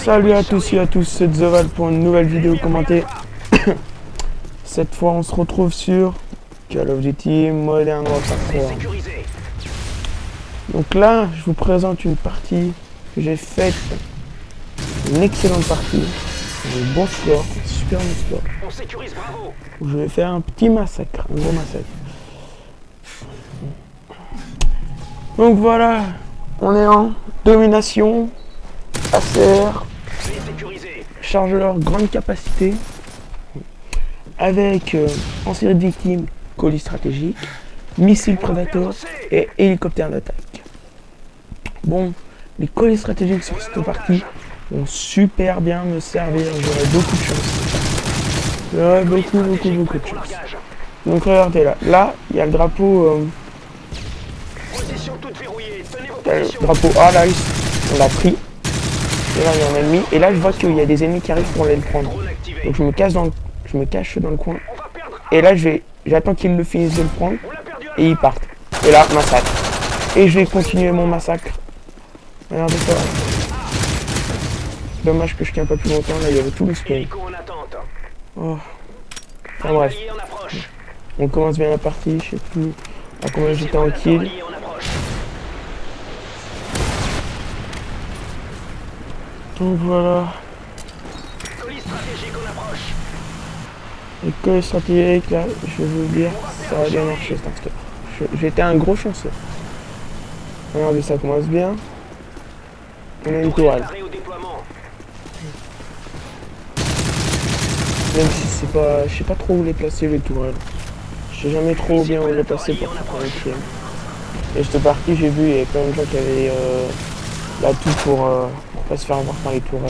Salut à tous et à tous, c'est Zoval pour une nouvelle vidéo commentée. Cette fois on se retrouve sur Call of Duty Modern Warfare 3. Donc là je vous présente une partie que j'ai faite. Une excellente partie. Un bon score, un super bon score. Où je vais faire un petit massacre, un gros massacre. Donc voilà, on est en domination, ACR, chargeur grande capacité, avec en série de victimes, colis stratégique, missiles Predator et hélicoptère d'attaque. Bon, les colis stratégiques sur cette partie vont super bien me servir, j'aurai beaucoup de chance. J'aurai beaucoup de chance. Donc regardez là, il y a le drapeau... le drapeau A là, on l'a pris. Et là il y a un ennemi. Et là je vois qu'il y a des ennemis qui arrivent pour aller le prendre. Donc je me cache dans le coin. Et là j'attends qu'ils le finissent de le prendre. Et ils partent. Et là, massacre. Et je vais continuer mon massacre. Regardez ça. Dommage que je tiens pas plus longtemps, là il y avait tout le spawn. Oh. Enfin bref. On commence bien la partie, je sais plus à combien j'étais en kill. Donc voilà. Les colis stratégiques là, je vais vous le dire, ça va bien marcher parce que j'étais un gros chanceux. Regardez, ça commence bien. On a une tourelle. Même si c'est pas, je sais pas trop où les placer les tourelles. Je sais jamais trop bien où les placer pour faire un kill. Et cette partie, j'ai vu, il y avait plein de gens qui avaient l'atout pour pas se faire avoir par les tourelles.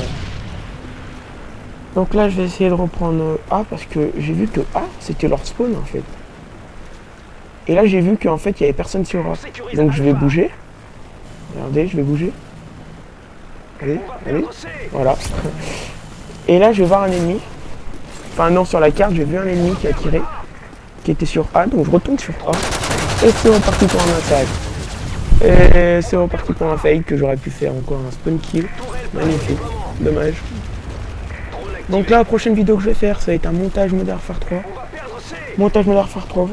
Donc là, je vais essayer de reprendre A parce que j'ai vu que A, c'était leur spawn en fait. Et là, j'ai vu qu'en fait, il y avait personne sur A. Donc je vais bouger. Regardez, je vais bouger. Allez, allez. Voilà. Et là, je vais voir un ennemi. Enfin non, sur la carte, j'ai vu un ennemi qui a tiré. Qui était sur A, donc je retourne sur A. Et c'est reparti pour un massacre. Et c'est reparti pour un fail que j'aurais pu faire encore un spawn kill. Magnifique. Dommage. Donc là, la prochaine vidéo que je vais faire, ça va être un montage Modern Warfare 3. Montage Modern Warfare 3.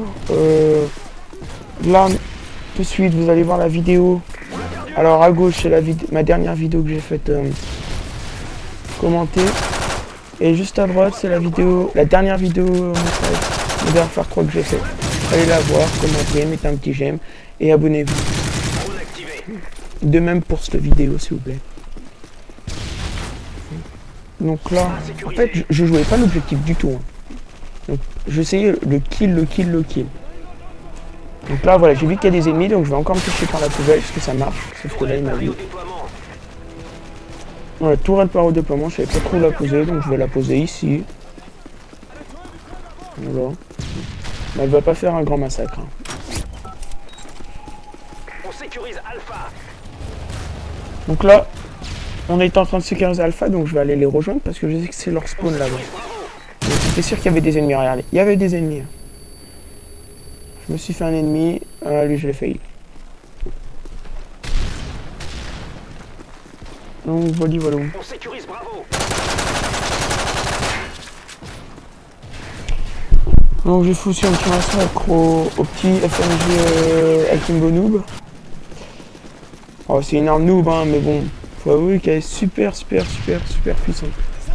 Là, tout de suite, vous allez voir la vidéo. Alors à gauche, c'est ma dernière vidéo que j'ai faite commenter. Et juste à droite, c'est la dernière vidéo montage Modern Warfare 3 que j'ai faite. Allez la voir, commentez, mettez un petit j'aime et abonnez-vous. De même pour cette vidéo, s'il vous plaît. Donc là, en fait, je jouais pas l'objectif du tout. Hein. Donc, j'essayais le kill. Donc là, voilà, j'ai vu qu'il y a des ennemis, donc je vais encore me toucher par la poubelle, parce que ça marche. Sauf que là, il m'a vu. Voilà, tourelle par au déploiement, je savais pas trop la poser, donc je vais la poser ici. Voilà. Mais elle va pas faire un grand massacre. Hein. On sécurise Alpha. Donc là, on est en train de sécuriser Alpha, donc je vais aller les rejoindre parce que je sais que c'est leur spawn là-bas. J'étais sûr qu'il y avait des ennemis, regardez. Il y avait des ennemis. Je me suis fait un ennemi. Lui, je l'ai failli. Donc voilà. On sécurise Bravo. Donc j'ai foutu un petit massacre au petit FMG Akimbo Noob. Oh, c'est une arme noob, hein, mais bon. Faut avouer qu'elle est super puissante.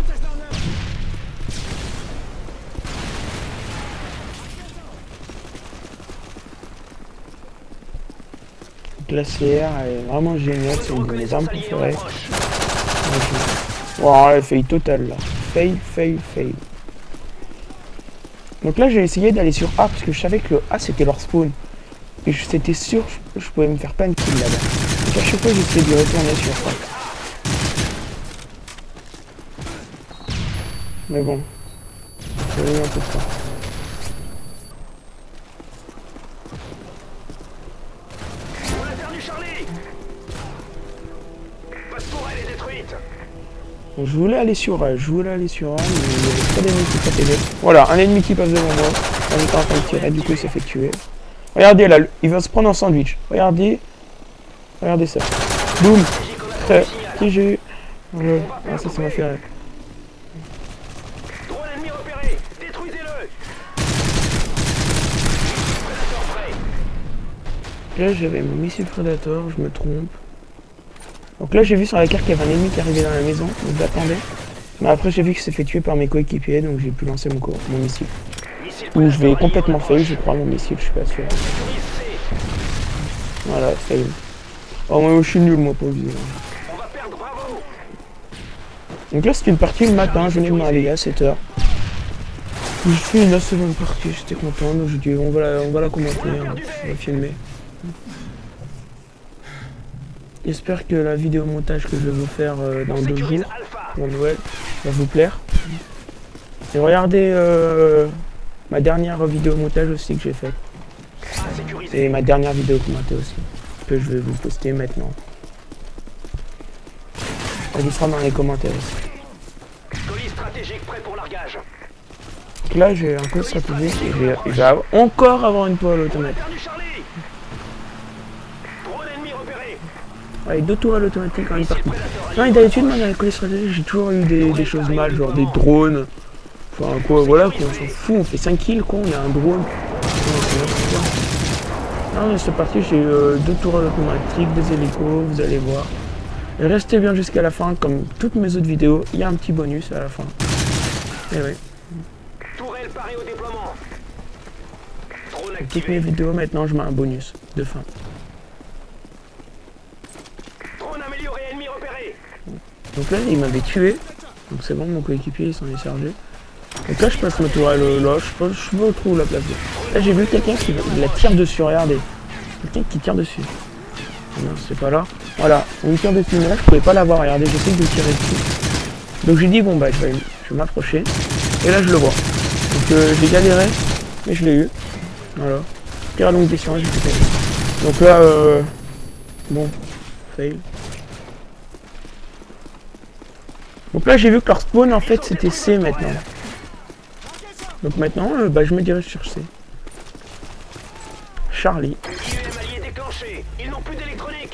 La CR est vraiment géniale, c'est une de mes armes préférées. Wow, elle fail totale là. Fail. Donc là j'ai essayé d'aller sur A parce que je savais que le A c'était leur spawn. Et c'était sûr que je pouvais me faire plein de kills là-bas. Donc à chaque fois j'essayais de retourner sur A. Mais bon, j'ai eu un peu de temps. On a perdu Charlie. Votre tourelle est détruite. Donc, je voulais aller sur A, mais il y avait trop d'ennemis qui protégeaient. Voilà, un ennemi qui passe devant moi. On était en train de tirer, du coup il s'est fait tuer. Regardez là, il va se prendre en sandwich. Regardez ça. Boum. GG. Ouais, ah, ça m'a fait rire. Drone ennemi repéré. Détruisez-le. Prédateur prêt. Là, j'avais mon missile Predator, je me trompe. Donc là, j'ai vu sur la carte qu'il y avait un ennemi qui arrivait dans la maison, donc j'attendais. Mais après, j'ai vu qu'il s'est fait tuer par mes coéquipiers, donc j'ai pu lancer mon missile. Ou je vais complètement fail, je crois, mon missile, je suis pas sûr. Voilà, fail. Oh, moi, je suis nul, moi, pour viser. On va perdre Bravo. Donc là, c'était une partie le matin, je venais de me réveiller à 7h. J'ai fait une assez bonne partie, j'étais content, donc je dis on va la commenter, hein, on va filmer. J'espère que la vidéo montage que je vais vous faire dans 2 jours, pour Noël, va vous plaire. Et regardez ma dernière vidéo montage aussi que j'ai faite. Et ma dernière vidéo commentée aussi, que je vais vous poster maintenant. Elle vous sera dans les commentaires aussi. Colis stratégique prêt pour largage. Donc là j'ai un peu stratégique et je vais encore avoir une toile automatique. Perdu Charlie. Drone ennemi repéré. Avec 2 tourelles automatiques en une partie. Non, et d'habitude, moi dans les colis stratégiques, j'ai toujours eu des choses mal, genre des drones. Enfin quoi, voilà, quoi, on s'en fout, on fait 5 kills, quoi, on a un drone. Non, mais cette partie, j'ai 2 tourelles automatiques, des hélicos, vous allez voir. Et restez bien jusqu'à la fin, comme toutes mes autres vidéos, il y a un petit bonus à la fin. Et oui. Tourelle parée au déploiement. Drone Toutes activé. mes vidéos, maintenant, je mets un bonus de fin. Drone amélioré, ennemi repéré. Donc là, il m'avait tué. Donc c'est bon, mon coéquipier, il s'en est chargé. Donc là, je passe ma tourelle là, je me retrouve la place. Là, j'ai vu quelqu'un qui la tire dessus, regardez. Quelqu'un qui tire dessus. Non, c'est pas là. Voilà, on lui tire dessus, mais là, je pouvais pas l'avoir, regardez, j'essaie de tirer dessus. Donc j'ai dit, bon, bah, je vais m'approcher. Et là, je le vois. Donc j'ai galéré, mais je l'ai eu. Voilà. Tir à longue distance, j'ai fait. Donc là, bon, fail. Donc là, j'ai vu que leur spawn, en fait, c'était C maintenant. Donc maintenant, bah, je me dirige sur C. Charlie. IUM allié déclenché. Ils n'ont plus d'électronique.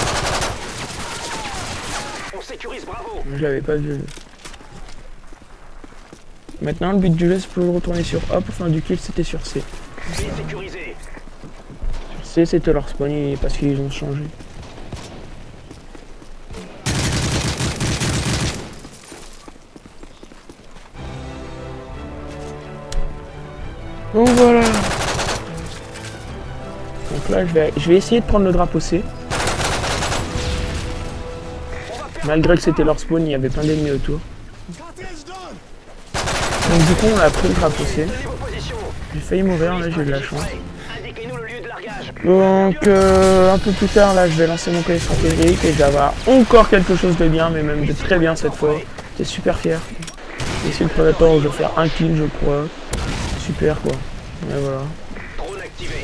On sécurise Bravo. Je l'avais pas vu. Maintenant, le but du jeu, c'est pour retourner sur A pour faire du kill, c'était sur C. Bien sécurisé. Sur C, c'était leur spawn parce qu'ils ont changé. Donc voilà. Donc là, je vais essayer de prendre le drapeau C. Malgré que c'était leur spawn, il y avait plein d'ennemis autour. Donc du coup, on a pris le drapeau C. Tenez vos positions. J'ai failli mourir, là j'ai eu de la chance. Indiquez-nous le lieu de largage. Donc un peu plus tard, là je vais lancer mon colis stratégique et je vais avoir encore quelque chose de bien, mais même de très bien cette fois. J'étais super fier. Ici le Predator, je vais faire un kill je crois. Super quoi. Et voilà. Drone activé.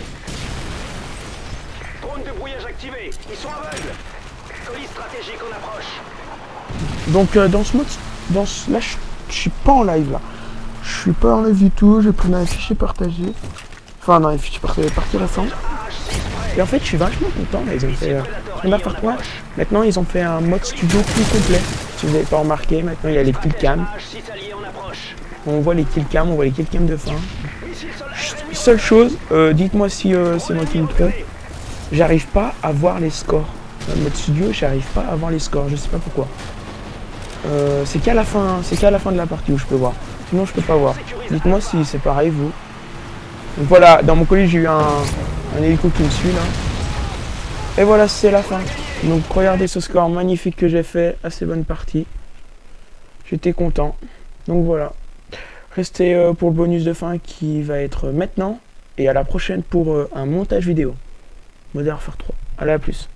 Drone de brouillage activé. Ils sont aveugles. Colis stratégique en approche. Donc dans ce mode, là je suis pas en live là. Je suis pas en live du tout, j'ai pris un fichier partagé. Enfin non, les fichiers partagés, partie récente. Et en fait je suis vachement content là, ils ont fait... on va faire quoi? Maintenant ils ont fait un mode studio plus complet. Si vous n'avez pas remarqué, maintenant il y a les killcams. On voit les killcams, on voit les killcams de fin. Seule chose, dites-moi si c'est moi qui me trompe, j'arrive pas à voir les scores. Dans le mode studio, j'arrive pas à voir les scores, je sais pas pourquoi. C'est qu'à la fin de la partie où je peux voir. Sinon je peux pas voir. Dites-moi si c'est pareil vous. Donc voilà, dans mon colis j'ai eu un hélico qui me suit là. Et voilà, c'est la fin. Donc regardez ce score magnifique que j'ai fait, assez bonne partie. J'étais content. Donc voilà. Restez pour le bonus de fin qui va être maintenant. Et à la prochaine pour un montage vidéo. Modern Warfare 3. Allez, à plus.